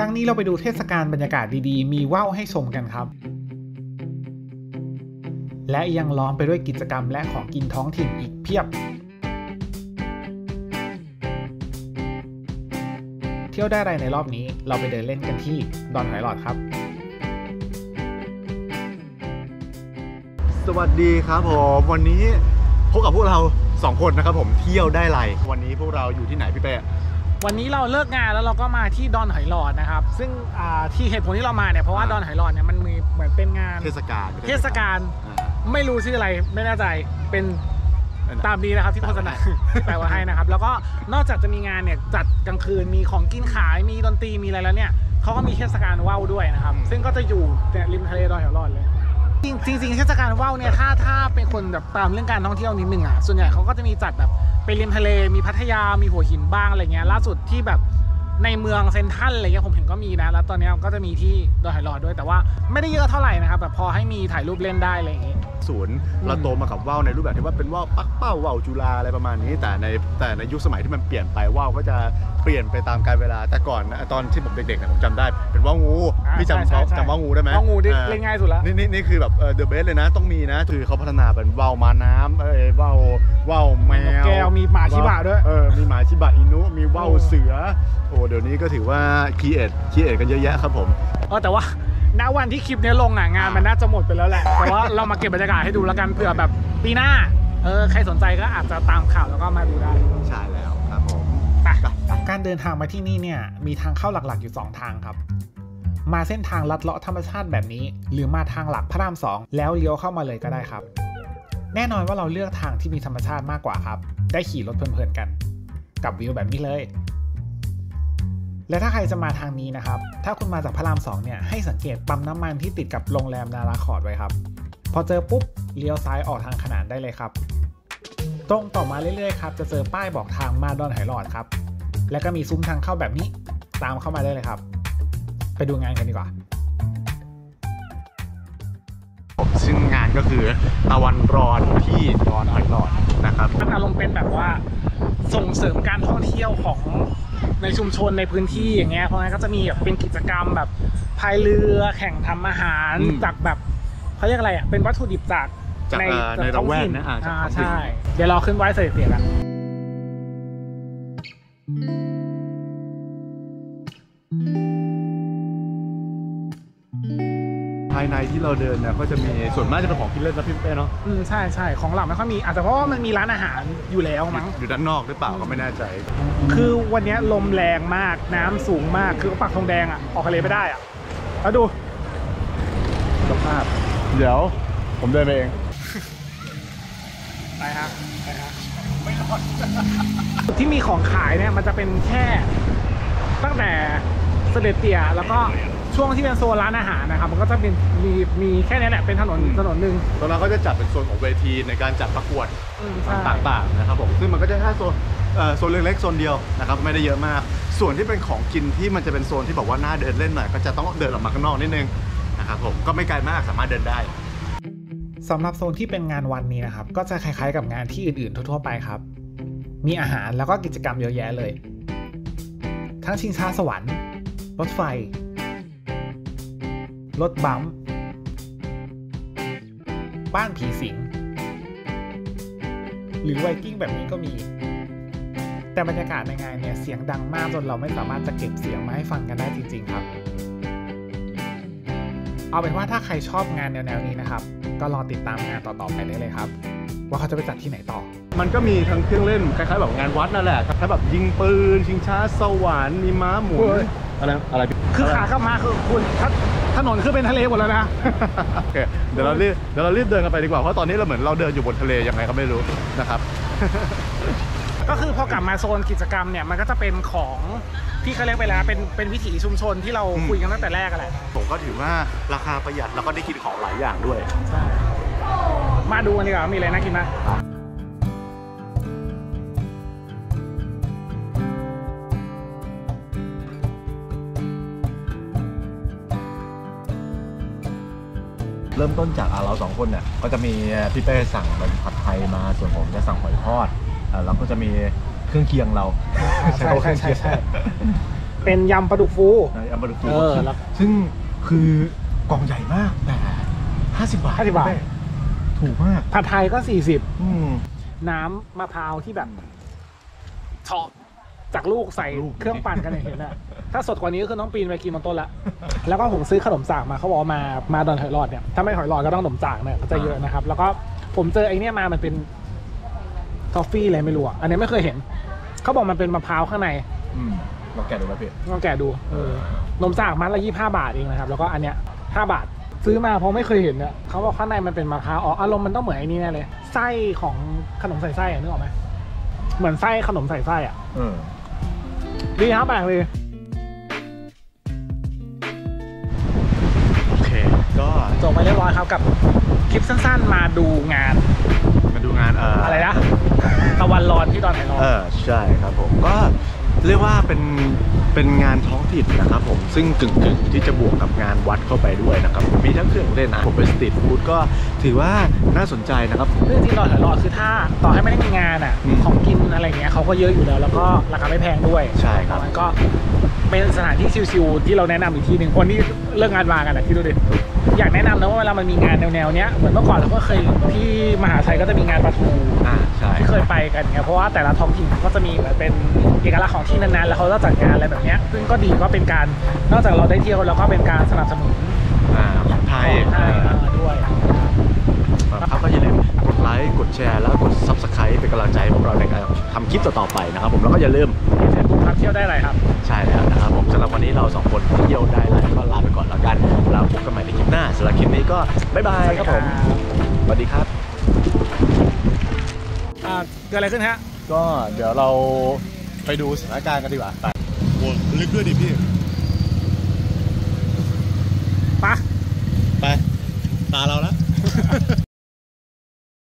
รั้งนี้เราไปดูเทศกาลบรรยากาศดีๆมีว่าวให้ชมกันครับและยังล้อมไปด้วยกิจกรรมและของกินท้องถิ่นอีกเพียบเที่ยวได้อะไรในรอบนี้เราไปเดินเล่นกันที่ดอนหอยหลอดครับสวัสดีครับผมวันนี้พบกับพวกเรา2คนนะครับผมเที่ยวได้ไรวันนี้พวกเราอยู่ที่ไหนพี่เป้วันนี้เราเลิกงานแล้วเราก็มาที่ดอนหอยหลอดนะครับซึ่งที่เหตุผลที่เรามาเนี่ยเพราะว่าดอนหอยหลอดเนี่ยมันมีเหมือนเป็นงานเทศกาลไม่รู้ชื่ออะไรไม่แน่ใจเป็นตามนี้นะครับที่โฆษณาแปลว่าให้นะครับแล้วก็นอกจากจะมีงานเนี่ยจัดกลางคืนมีของกินขายมีดนตรีมีอะไรแล้วเนี่ยเขาก็มีเทศกาลว่าวด้วยนะครับซึ่งก็จะอยู่ริมทะเลดอนหอยหลอดเลยจริงเทศกาลว่าวเนี่ยถ้าเป็นคนแบบตามเรื่องการท่องเที่ยวนิดนึงอ่ะส่วนใหญ่เขาก็จะมีจัดแบบไปริมทะเลมีพัทยามีหัวหินบ้างอะไรเงี้ยล่าสุดที่แบบในเมืองเซนทรัลอะไรเงี้ยผมเห็นก็มีนะแล้วตอนนี้ก็จะมีที่ดอนหอยหลอดด้วยแต่ว่าไม่ได้เยอะเท่าไหร่นะครับแบบพอให้มีถ่ายรูปเล่นได้อะไรอย่างงี้ศูนย์เราโตมากับว่าวในรูปแบบที่ว่าเป็นว่าวปักเป้าว่าวจุฬาอะไรประมาณนี้แต่ในยุคสมัยที่มันเปลี่ยนไปว่าวก็จะเปลี่ยนไปตามกาลเวลาแต่ก่อนนะตอนที่ผมเด็กๆเนี่ยผมจำได้เป็นว่าวงูพี่จำว่าวงูได้ไหมว่าวงูเล่นง่ายสุดแล้วนี่คือแบบเดอะเบสเลยนะต้องมีนะคือเขาพัฒนาเป็นว่าวมาน้ำว่าวแมวแก้วมีหมาชิบะด้วยมีหมาชิบะอินุมีว่าวเสือโอ้เดี๋ยวนี้ก็ถือว่าคีเอทกันเยอะแยะครับผมแต่ว่าณวันที่คลิปนี้ลงงานมันน่าจะหมดไปแล้วแหละแต่ว่าเรามาเก็บบรรยากาศให้ดูแล้วกันเผื่อแบบปีหน้าใครสนใจก็อาจจะตามข่าวแล้วก็มาดูได้ใช่แล้วครับผมการเดินทางมาที่นี่เนี่ยมีทางเข้าหลักๆอยู่2ทางครับมาเส้นทางลัดเลาะธรรมชาติแบบนี้หรือมาทางหลักพระราม2แล้วเลี้ยวเข้ามาเลยก็ได้ครับแน่นอนว่าเราเลือกทางที่มีธรรมชาติมากกว่าครับได้ขี่รถเพลินๆกันกับวิวแบบนี้เลยและถ้าใครจะมาทางนี้นะครับถ้าคุณมาจากพระราม2เนี่ยให้สังเกตปั๊มน้ำมันที่ติดกับโรงแรมนาราคอร์ดไว้ครับพอเจอปุ๊บเลี้ยวซ้ายออกทางขนานได้เลยครับตรงต่อมาเรื่อยๆครับจะเจอป้ายบอกทางมาดอนหอยหลอดครับแล้วก็มีซุ้มทางเข้าแบบนี้ตามเข้ามาได้เลยครับไปดูงานกันดีกว่าซึ่งงานก็คือตะวันร้อนที่ดอนหอยหลอดนะครับมันอารมณ์เป็นแบบว่าส่งเสริมการท่องเที่ยวของในชุมชนในพื้นที่อย่างเงี้ยเพราะงั้นก็จะมีแบบเป็นกิจกรรมแบบพายเรือแข่งทำอาหารจากแบบเขาเรียกอะไรอ่ะเป็นวัตถุดิบจากในละแวกนะใช่เดี๋ยวเราขึ้นไว้เสร็จๆกันภายในที่เราเดินเนี่ยก็จะมีส่วนมากจะเป็นของกินเล่นนะพี่เป้เนาะใช่ของหลักไม่ค่อยมีอาจจะเพราะว่ามันมีร้านอาหารอยู่แล้วมั้งอยู่ด้านนอกหรือเปล่าก็ไม่แน่ใจคือวันนี้ลมแรงมากน้ำสูงมากคือปักธงแดงอ่ะออกทะเลไม่ได้อ่ะแล้วดูสภาพเดี๋ยวผมเดินไปเองไปฮะไม่รอดที่มีของขายเนี่ยมันจะเป็นแค่ตั้งแต่เสด็จเตี่ยแล้วก็ช่วงที่เป็นโซนร้านอาหารนะครับมันก็จะเป็นมีแค่นี้แหละเป็นถนนหนึ่งตรงนั้นก็จะจัดเป็นโซนของเวทีในการจัดประกวดต่างๆนะครับผมซึ่งมันก็จะแค่โซนเล็กๆโซนเดียวนะครับไม่ได้เยอะมากส่วนที่เป็นของกินที่มันจะเป็นโซนที่บอกว่าน่าเดินเล่นหน่อยก็จะต้องเดินออกมาข้างนอกนิดนึงนะครับผมก็ไม่ไกลมากสามารถเดินได้สำหรับโซนที่เป็นงานวันนี้นะครับก็จะคล้ายๆกับงานที่อื่นๆทั่วๆไปครับมีอาหารแล้วก็กิจกรรมเยอะแยะเลยทั้งชิงช้าสวรรค์รถไฟรถบัมป์บ้านผีสิงหรือไวกิ้งแบบนี้ก็มีแต่บรรยากาศในงานเนี่ยเสียงดังมากจนเราไม่สามารถจะเก็บเสียงมาให้ฟังกันได้จริงๆครับเอาเป็นว่าถ้าใครชอบงานแนวๆนี้นะครับก็รอติดตามงานต่อๆไปได้เลยครับว่าเขาจะไปจัดที่ไหนต่อมันก็มีทั้งเครื่องเล่นคล้ายๆแบบงานวัดนั่นแหละคล้ายๆแบบยิงปืนชิงช้าสวรรค์มีม้าหมุนอะไรคือขากลับมาคือคุณถนนคือเป็นทะเลหมดแล้วนะโอเคเดี๋ยวเรารีบเดินกันไปดีกว่าเพราะตอนนี้เราเหมือนเราเดินอยู่บนทะเลยังไงก็ไม่รู้นะครับก็คือพอกลับมาโซนกิจกรรมเนี่ยมันก็จะเป็นของที่เขาเรียกไปแล้วเป็นวิถีชุมชนที่เราคุยกันตั้งแต่แรกกันแหละผมก็ถือว่าราคาประหยัดแล้วก็ได้กินของหลายอย่างด้วยใช่มาดูกันดีกว่ามีอะไรน่ากินไหมเริ่มต้นจากเรา2คนเนี่ยก็จะมีพี่เป้สั่งเป็นผัดไทยมาส่วนผมจะสั่งหอยทอดแล้วก็จะมีเครื่องเคียงเราใช่เป็นยำปลาดุกฟูยำปลาดุกฟูแล้วซึ่งคือกล่องใหญ่มากแต่50 บาทถูกมากผัดไทยก็40น้ำมะพร้าวที่แบบเฉาะจากลูกใส่เครื่องปั่นกันเห็นอะถ้าสดกว่านี้ก็คือน้องปีนไปกินบนต้นละแล้วก็ผมซื้อขนมจากมาเขาบอกมาดอนหอยหลอดเนี่ยถ้าไม่หอยหลอดก็ต้องขนมจากเนี่ยจะเยอะนะครับแล้วก็ผมเจอไอ้นี่มามันเป็นทอฟฟี่อะไรไม่รู้อันนี้ไม่เคยเห็นเขาบอกมันเป็นมะพร้าวข้างในลองแกะดูไหมพี่ลองแกะดูนมจากมัดละ25 บาทเองนะครับแล้วก็อันเนี้ย5 บาทซื้อมาเพราะไม่เคยเห็นเนี่ยเขาบอกข้างในมันเป็นมะพร้าวอารมณ์มันต้องเหมือนไอ้นี่แน่เลยไส้ของขนมใส่ไส้นึกออกไหมเหมือนไส้ขนมใส่ไส้ดีครับแปลกเลยโอเคก็จบไปเรียบร้อยครับกับคลิปสั้นๆมาดูงานอะไรนะตะวันร้อนที่ดอนไหร้อนใช่ครับผมก็เรียกว่าเป็นงานท้องถิ่นนะครับผมซึ่งกึ่งที่จะบวกกับงานวัดเข้าไปด้วยนะครับมีทั้งเครื่องเล่นผมเป็นสตรีทฟู้ดก็ถือว่าน่าสนใจนะครับจริงๆดอนไหร้อนคือถ้าต่อให้ไม่ได้มีงานของกินอะไรเงี้ยเขาก็เยอะอยู่แล้วแล้วก็ราคาไม่แพงด้วยใช่ครับมันก็เป็นสถานที่ชิลๆที่เราแนะนำอีกทีหนึ่งคนที่เลิกงานมากันที่ดูดิอยากแนะนำนะว่าเวลามันมีงานแนวๆเนี้ยเหมือนเมื่อก่อนเราก็เคยที่มหาชัยก็จะมีงานปะทูใช่ที่เคยไปกันเนี่ยเพราะว่าแต่ละท้องถิ่นก็จะมีเป็นเอกลักษณ์ของที่นั้นๆแล้วเขาจะจัดงานอะไรแบบนี้ซึ่งก็ดีก็เป็นการนอกจากเราได้เที่ยวแล้วก็เป็นการสนับสนุนของไทยด้วยครับก็อย่าลืมกดไลค์กดแชร์แล้วกด Subscribe เป็นกำลังใจให้พวกเราในการทำคลิปต่อๆไปนะครับผมแล้วก็อย่าลืมเฟซบุ๊กครับเที่ยวได้ไรครับใช่แล้วนะครับผมสำหรับวันนี้เรา2คนเที่ยวได้ไรก็ลาไปก่อนแล้วกันเราพบกันใหม่ในคลิปหน้าสำหรับคลิปนี้ก็บ๊ายบายครับผมสวัสดีครับเกิดอะไรขึ้นฮะก็เดี๋ยวเราไปดูสถานการณ์กันดีกว่าไปโอ้ลึกด้วยดิพี่